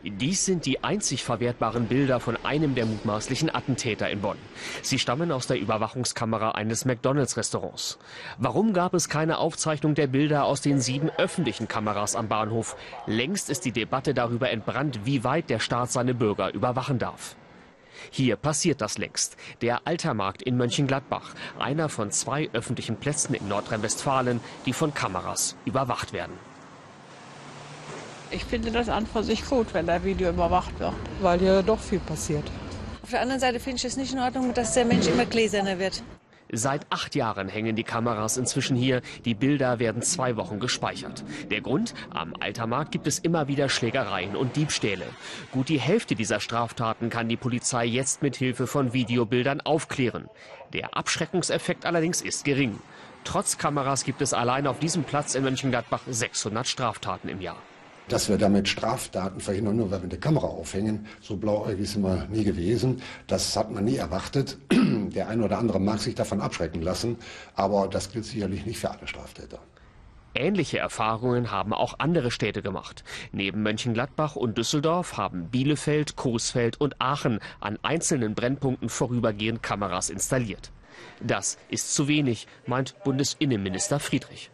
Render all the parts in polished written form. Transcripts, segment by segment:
Dies sind die einzig verwertbaren Bilder von einem der mutmaßlichen Attentäter in Bonn. Sie stammen aus der Überwachungskamera eines McDonalds-Restaurants. Warum gab es keine Aufzeichnung der Bilder aus den 7 öffentlichen Kameras am Bahnhof? Längst ist die Debatte darüber entbrannt, wie weit der Staat seine Bürger überwachen darf. Hier passiert das längst. Der Altermarkt in Mönchengladbach, einer von 2 öffentlichen Plätzen in Nordrhein-Westfalen, die von Kameras überwacht werden. Ich finde das an für sich gut, wenn der Video überwacht wird. Weil hier doch viel passiert. Auf der anderen Seite finde ich es nicht in Ordnung, dass der Mensch immer gläserner wird. Seit 8 Jahren hängen die Kameras inzwischen hier. Die Bilder werden 2 Wochen gespeichert. Der Grund? Am Altermarkt gibt es immer wieder Schlägereien und Diebstähle. Gut die Hälfte dieser Straftaten kann die Polizei jetzt mit Hilfe von Videobildern aufklären. Der Abschreckungseffekt allerdings ist gering. Trotz Kameras gibt es allein auf diesem Platz in Mönchengladbach 600 Straftaten im Jahr. Dass wir damit Straftaten verhindern, nur weil wir eine Kamera aufhängen, so blauäugig sind wir nie gewesen. Das hat man nie erwartet. Der eine oder andere mag sich davon abschrecken lassen, aber das gilt sicherlich nicht für alle Straftäter. Ähnliche Erfahrungen haben auch andere Städte gemacht. Neben Mönchengladbach und Düsseldorf haben Bielefeld, Coesfeld und Aachen an einzelnen Brennpunkten vorübergehend Kameras installiert. Das ist zu wenig, meint Bundesinnenminister Friedrich.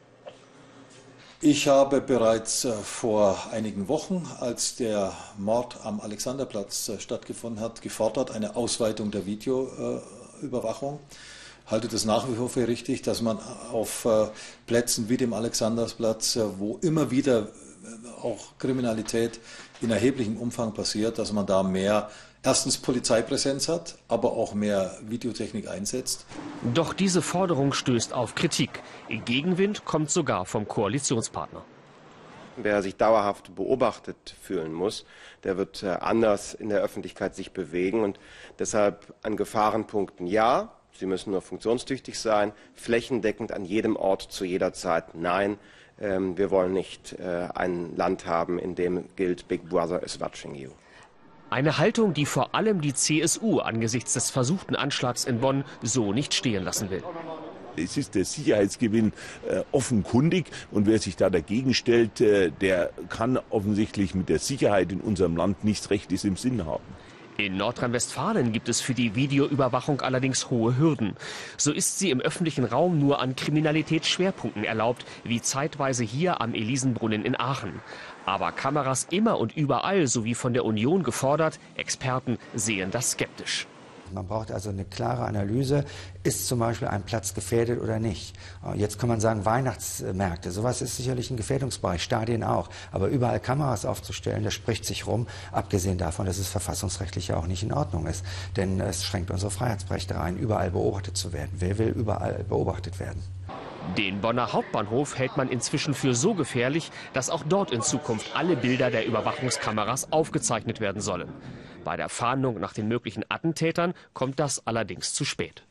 Ich habe bereits vor einigen Wochen, als der Mord am Alexanderplatz stattgefunden hat, gefordert, eine Ausweitung der Videoüberwachung. Halte das nach wie vor für richtig, dass man auf Plätzen wie dem Alexanderplatz, wo immer wieder auch Kriminalität in erheblichem Umfang passiert, dass man da mehr erstens Polizeipräsenz hat, aber auch mehr Videotechnik einsetzt. Doch diese Forderung stößt auf Kritik. Gegenwind kommt sogar vom Koalitionspartner. Wer sich dauerhaft beobachtet fühlen muss, der wird anders in der Öffentlichkeit sich bewegen. Und deshalb an Gefahrenpunkten ja, sie müssen nur funktionstüchtig sein, flächendeckend an jedem Ort zu jeder Zeit nein. Wir wollen nicht ein Land haben, in dem gilt Big Brother is watching you. Eine Haltung, die vor allem die CSU angesichts des versuchten Anschlags in Bonn so nicht stehen lassen will. Es ist der Sicherheitsgewinn offenkundig und wer sich da dagegen stellt, der kann offensichtlich mit der Sicherheit in unserem Land nichts Rechtes im Sinn haben. In Nordrhein-Westfalen gibt es für die Videoüberwachung allerdings hohe Hürden. So ist sie im öffentlichen Raum nur an Kriminalitätsschwerpunkten erlaubt, wie zeitweise hier am Elisenbrunnen in Aachen. Aber Kameras immer und überall, so wie von der Union gefordert, Experten sehen das skeptisch. Man braucht also eine klare Analyse, ist zum Beispiel ein Platz gefährdet oder nicht. Jetzt kann man sagen, Weihnachtsmärkte, sowas ist sicherlich ein Gefährdungsbereich, Stadien auch. Aber überall Kameras aufzustellen, das spricht sich rum, abgesehen davon, dass es verfassungsrechtlich ja auch nicht in Ordnung ist. Denn es schränkt unsere Freiheitsrechte ein, überall beobachtet zu werden. Wer will überall beobachtet werden? Den Bonner Hauptbahnhof hält man inzwischen für so gefährlich, dass auch dort in Zukunft alle Bilder der Überwachungskameras aufgezeichnet werden sollen. Bei der Fahndung nach den möglichen Attentätern kommt das allerdings zu spät.